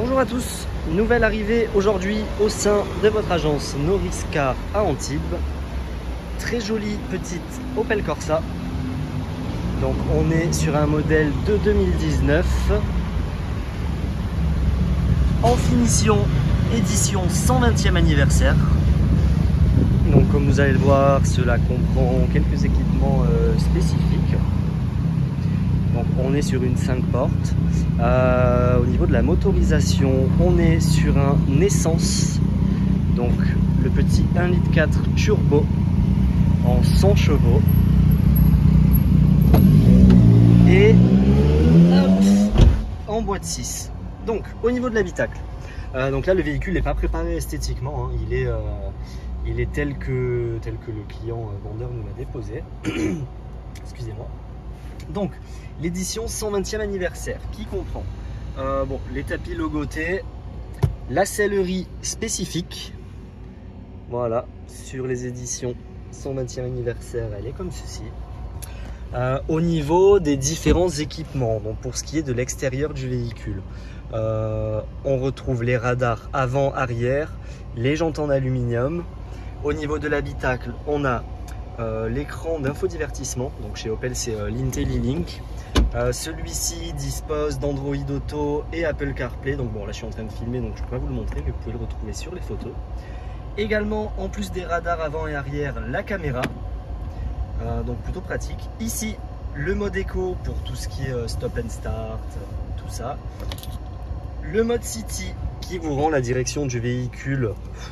Bonjour à tous, nouvelle arrivée aujourd'hui au sein de votre agence Norris Car à Antibes. Très jolie petite Opel Corsa. Donc on est sur un modèle de 2019 en finition édition 120e anniversaire. Donc comme vous allez le voir, cela comprend quelques équipements spécifiques. Donc on est sur une 5 portes. Au niveau de la motorisation, on est sur un Essence, donc le petit 1,4 litre turbo en 100 chevaux. Et hop, en boîte 6. Donc au niveau de l'habitacle, donc là le véhicule n'est pas préparé esthétiquement, hein. Il est tel que le client vendeur nous l'a déposé. Excusez-moi. Donc l'édition 120e anniversaire qui comprend les tapis logotés, la sellerie spécifique. Voilà, sur les éditions 120e anniversaire, elle est comme ceci. Au niveau des différents équipements, donc pour ce qui est de l'extérieur du véhicule, on retrouve les radars avant, arrière, les jantes en aluminium. Au niveau de l'habitacle, on a l'écran d'infodivertissement, donc chez Opel c'est l'IntelliLink. Celui-ci dispose d'Android Auto et Apple CarPlay, donc bon là je suis en train de filmer donc je ne peux pas vous le montrer, mais vous pouvez le retrouver sur les photos. Également, en plus des radars avant et arrière, la caméra, donc plutôt pratique. Ici le mode éco pour tout ce qui est stop and start, tout ça. Le mode City qui vous rend la direction du véhicule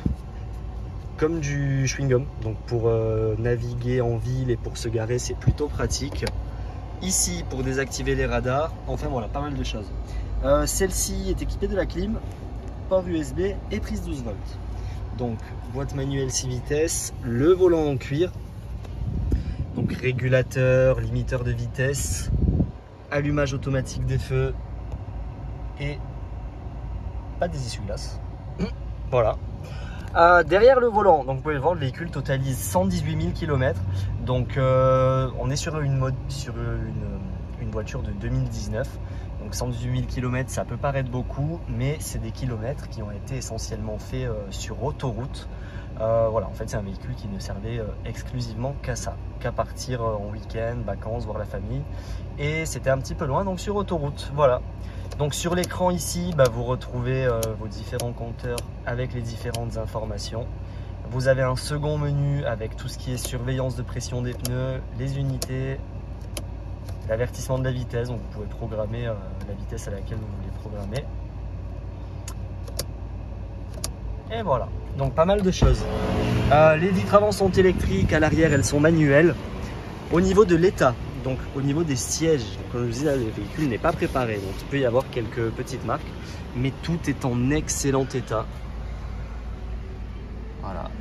comme du chewing-gum, donc pour naviguer en ville et pour se garer c'est plutôt pratique. Ici pour désactiver les radars, enfin voilà, pas mal de choses. Celle-ci est équipée de la clim, port USB et prise 12 volts. Donc boîte manuelle 6 vitesses, le volant en cuir, donc régulateur, limiteur de vitesse, allumage automatique des feux et pas des essuie-glaces. Voilà. Derrière le volant, donc vous pouvez le voir, le véhicule totalise 118 000 km. Donc on est sur une voiture de 2019. Donc 118 000 km, ça peut paraître beaucoup, mais c'est des kilomètres qui ont été essentiellement faits sur autoroute. Voilà, en fait c'est un véhicule qui ne servait exclusivement qu'à ça, qu'à partir en week-end, vacances, voir la famille. Et c'était un petit peu loin, donc sur autoroute, voilà. Donc sur l'écran ici, vous retrouvez vos différents compteurs avec les différentes informations. Vous avez un second menu avec tout ce qui est surveillance de pression des pneus, les unités, l'avertissement de la vitesse, donc vous pouvez programmer la vitesse à laquelle vous voulez programmer. Et voilà, donc pas mal de choses. Les vitres avant sont électriques, à l'arrière elles sont manuelles. Au niveau de l'état, donc au niveau des sièges, comme je vous disais, le véhicule n'est pas préparé, donc il peut y avoir quelques petites marques, mais tout est en excellent état. Voilà.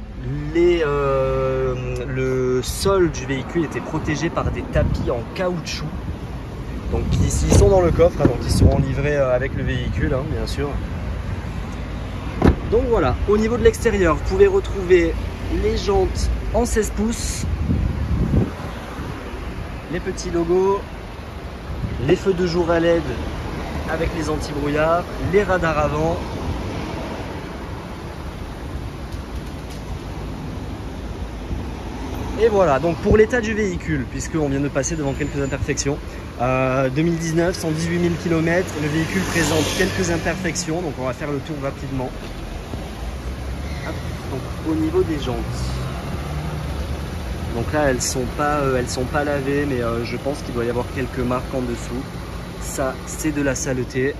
Le sol du véhicule était protégé par des tapis en caoutchouc, donc ils sont dans le coffre, hein, donc ils seront livrés avec le véhicule, hein, bien sûr. Donc voilà, au niveau de l'extérieur, vous pouvez retrouver les jantes en 16 pouces, les petits logos, les feux de jour à LED avec les anti-brouillards, les radars avant. Et voilà, donc pour l'état du véhicule, puisqu'on vient de passer devant quelques imperfections, 2019, 118 000 km, le véhicule présente quelques imperfections, donc on va faire le tour rapidement. Donc au niveau des jantes, donc là elles sont pas lavées, mais je pense qu'il doit y avoir quelques marques en dessous. Ça c'est de la saleté.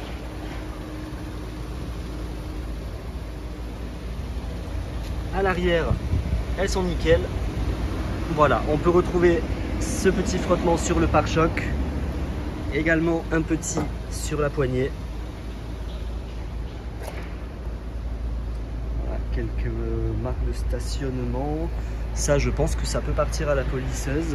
À l'arrière elles sont nickel. Voilà, on peut retrouver ce petit frottement sur le pare-choc, également un petit sur la poignée. Voilà, quelques marques de stationnement. Ça, je pense que ça peut partir à la polisseuse.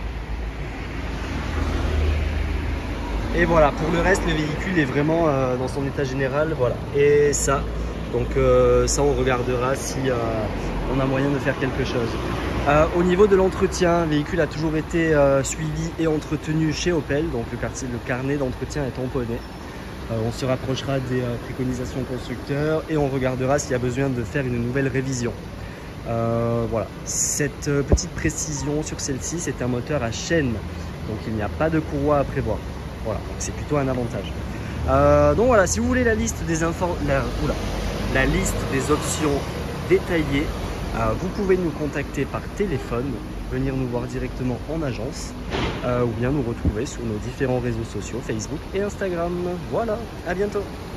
Et voilà, pour le reste, le véhicule est vraiment dans son état général. Voilà, et ça, donc ça, on regardera si on a moyen de faire quelque chose. Au niveau de l'entretien, le véhicule a toujours été suivi et entretenu chez Opel, donc le carnet d'entretien est tamponné. On se rapprochera des préconisations constructeurs et on regardera s'il y a besoin de faire une nouvelle révision. Voilà, cette petite précision sur celle-ci, c'est un moteur à chaîne, donc il n'y a pas de courroie à prévoir. Voilà, donc c'est plutôt un avantage. Donc voilà, si vous voulez la liste des la liste des options détaillées, vous pouvez nous contacter par téléphone, venir nous voir directement en agence ou bien nous retrouver sur nos différents réseaux sociaux, Facebook et Instagram. Voilà, à bientôt.